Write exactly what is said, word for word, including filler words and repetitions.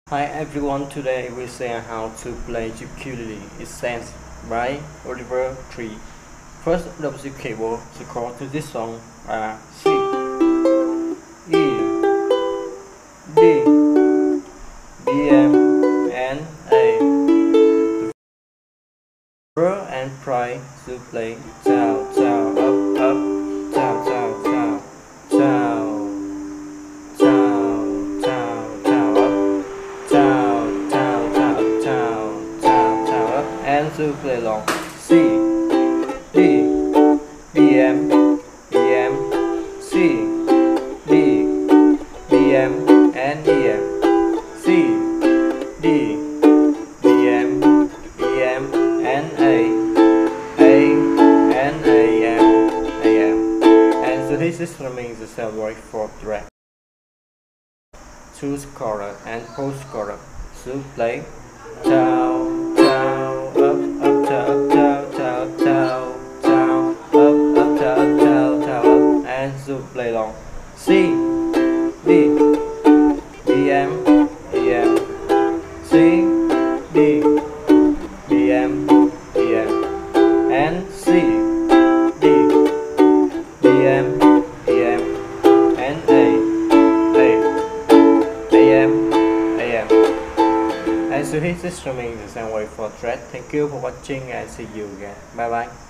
Hi everyone, today we see how to play ukulele. It sounds by Oliver Tree. First of the keyboard, the chord to this song are C, E, D, B, M, and A. Draw and try to play down, down, up, up, down, down, down, down. And to play along C, D, B, M, B, M, C, D, B, M, and E, M, C, D, B, M, B, M, and A, A, and A, M, A, M. And so this is strumming the cell right fourth track. Choose chorus and post chorus. So play down, down, up, up, down, down, down, down, down, up, up, down, down, down, up, and so play long. C, D, B, M, E, M, C, D, B, M, E, M, and C, D, B, M, E, M, and A, A, A, M, A, M. And so here's the strumming the same way for thread. Thank you for watching and see you again. Bye bye.